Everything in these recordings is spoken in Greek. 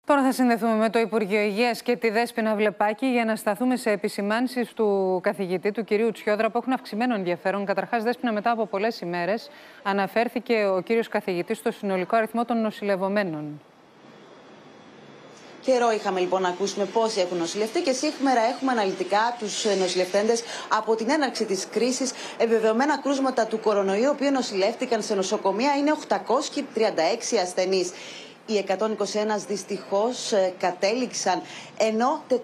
Τώρα θα συνδεθούμε με το Υπουργείο Υγείας και τη Δέσποινα Βλεπάκη για να σταθούμε σε επισημάνσεις του καθηγητή, του κυρίου Τσιόδρα, που έχουν αυξημένο ενδιαφέρον. Καταρχάς, Δέσποινα, μετά από πολλές ημέρες αναφέρθηκε ο κύριος καθηγητής στο συνολικό αριθμό των νοσηλευομένων. Καιρό είχαμε λοιπόν να ακούσουμε πόσοι έχουν νοσηλευτεί και σήμερα έχουμε αναλυτικά τους νοσηλευτέντες από την έναρξη της κρίσης. Επιβεβαιωμένα κρούσματα του κορονοϊού, οι οποίοι νοσηλεύτηκαν σε νοσοκομεία, είναι 836 ασθενείς. Οι 121 δυστυχώς κατέληξαν, ενώ 464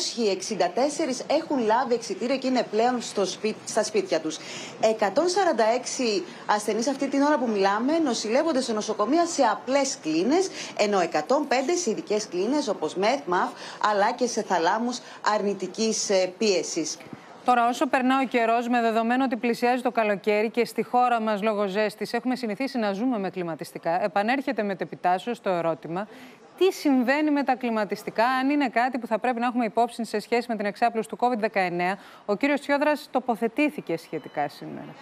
έχουν λάβει εξιτήριο και είναι πλέον στα σπίτια τους. 146 ασθενείς αυτή την ώρα που μιλάμε νοσηλεύονται σε νοσοκομεία σε απλές κλίνες, ενώ 105 σε ειδικές κλίνες όπως ΜΕΘ, ΜΑΦ, αλλά και σε θαλάμους αρνητικής πίεσης. Τώρα, όσο περνά ο καιρός, με δεδομένο ότι πλησιάζει το καλοκαίρι και στη χώρα μας λόγω ζέστης έχουμε συνηθίσει να ζούμε με κλιματιστικά, επανέρχεται μετεπιτάσσεως το ερώτημα: τι συμβαίνει με τα κλιματιστικά, αν είναι κάτι που θα πρέπει να έχουμε υπόψη σε σχέση με την εξάπλωση του COVID-19. Ο κύριος Τσιόδρας τοποθετήθηκε σχετικά σήμερα.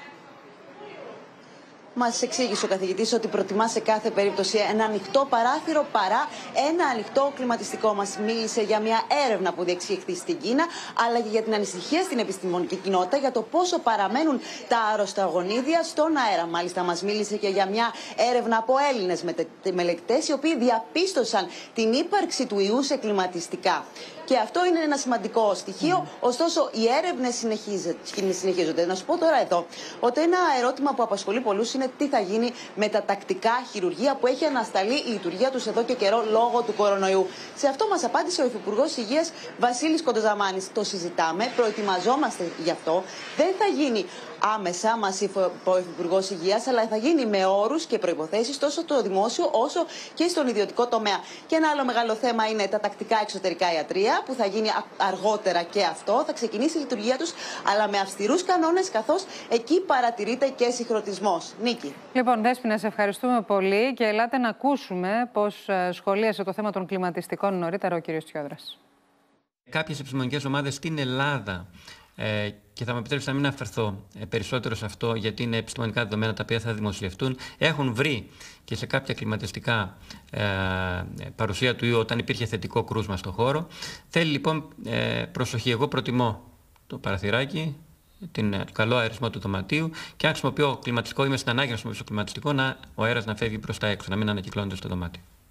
Μας εξήγησε ο καθηγητής ότι προτιμά σε κάθε περίπτωση ένα ανοιχτό παράθυρο παρά ένα ανοιχτό κλιματιστικό. Μας μίλησε για μια έρευνα που διεξήχθη στην Κίνα, αλλά και για την ανησυχία στην επιστημονική κοινότητα για το πόσο παραμένουν τα άρρωστα γονίδια στον αέρα. Μάλιστα, μας μίλησε και για μια έρευνα από Έλληνες μελετητές, οι οποίοι διαπίστωσαν την ύπαρξη του ιού σε κλιματιστικά. Και αυτό είναι ένα σημαντικό στοιχείο. Ωστόσο, οι έρευνες συνεχίζονται. Να σου πω τώρα εδώ ότι ένα ερώτημα που απασχολεί πολλούς είναι τι θα γίνει με τα τακτικά χειρουργεία που έχει ανασταλεί η λειτουργία τους εδώ και καιρό λόγω του κορονοϊού. Σε αυτό μας απάντησε ο Υφυπουργός Υγείας Βασίλης Κοντοζαμάνης. Το συζητάμε, προετοιμαζόμαστε γι' αυτό. Δεν θα γίνει άμεσα, μας είπε ο Υφυπουργός Υγείας, αλλά θα γίνει με όρους και προϋποθέσεις τόσο στο δημόσιο όσο και στον ιδιωτικό τομέα. Και ένα άλλο μεγάλο θέμα είναι τα τακτικά εξωτερικά ιατρεία, που θα γίνει αργότερα και αυτό. Θα ξεκινήσει η λειτουργία τους, αλλά με αυστηρούς κανόνες, καθώς εκεί παρατηρείται και συγχρονισμός. Νίκη. Λοιπόν, Δέσποινα, σε ευχαριστούμε πολύ και ελάτε να ακούσουμε πώς σχολίασε το θέμα των κλιματιστικών νωρίτερα ο κύριος Τσιόδρας. Κάποιες επιστημονικές ομάδες στην Ελλάδα, και θα μου επιτρέψετε να μην αφαιρθώ περισσότερο σε αυτό, γιατί είναι επιστημονικά δεδομένα τα οποία θα δημοσιευτούν, έχουν βρει και σε κάποια κλιματιστικά παρουσία του ιού όταν υπήρχε θετικό κρούσμα στο χώρο. Θέλει λοιπόν προσοχή. Εγώ προτιμώ το παραθυράκι, τον καλό αερισμό του δωματίου, και αν χρησιμοποιώ κλιματιστικό, είμαι στην ανάγκη να χρησιμοποιήσω κλιματιστικό, ο αέρας να φεύγει προς τα έξω, να μην ανακυκλώνεται στο δωμάτιο.